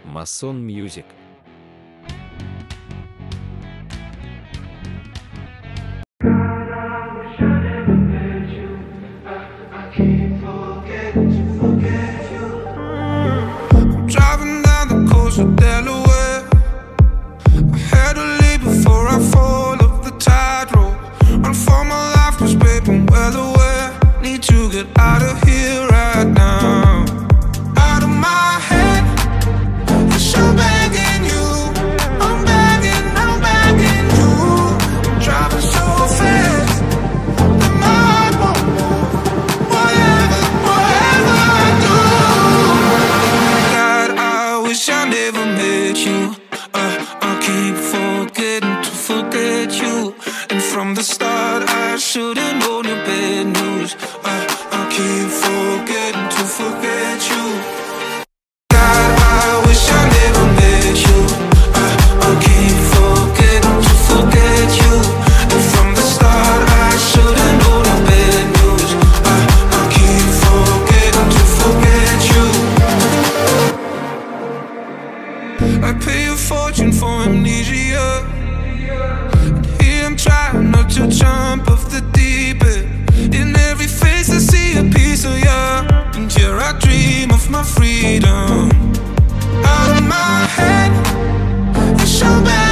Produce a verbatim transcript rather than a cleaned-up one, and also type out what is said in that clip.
Mason Music. Driving down the coast of Delaware, I had to leave before I fall off the tightrope. Run for my life, 'cause babe, I'm well aware. Need to get out of here right now. Out of my head, 'cause I'm begging you. I'm begging, I'm begging you. Driving so fast that my heart won't move. Whatever, whatever I do, God, I wish I never met you. uh, I keep forgetting to forget you. And from the start I should've known your bad news. uh, I keep forgetting to forget you. God, I wish I never met you. uh, I keep forgetting to forget you. And from the start I should've known your bad news. uh, I keep forgetting to forget you. I pay a fortune for amnesia, and here I'm trying not to jump off the deep end. In every face I see a piece of you, and here I dream of my freedom. Out of my head, you're so bad.